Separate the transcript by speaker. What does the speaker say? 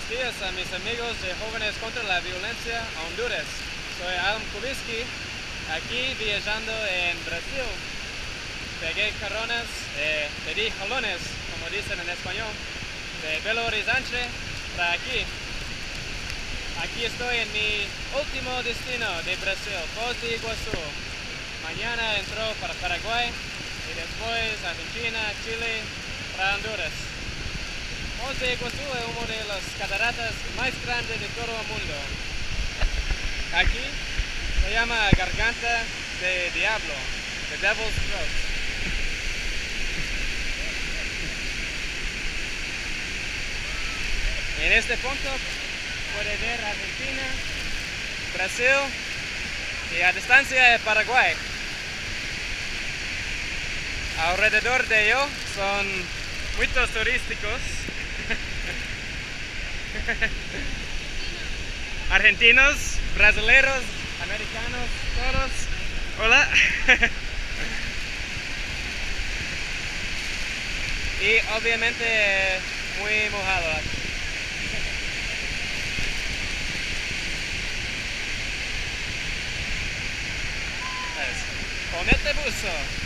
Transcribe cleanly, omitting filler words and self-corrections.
Speaker 1: buenos días a mis amigos de Jóvenes contra la Violencia a Honduras. Soy Adam Kubisky, aquí viajando en Brasil. Pedí jalones, como dicen en español, de Belo Horizonte para aquí. Aquí estoy en mi último destino de Brasil, Foz de Iguazu. Mañana entro para Paraguay y después Argentina, Chile, para Honduras. Foz de Iguazu es una de las cataratas más grandes de todo el mundo. Aquí se llama Garganta de Diablo, The Devil's Throat. En este punto puede ver Argentina, Brasil y a distancia Paraguay. Alrededor de ello son muchos turísticos. Argentinos, brasileños, americanos, todos. Hola. Y obviamente muy mojado aquí. Ponete buzo.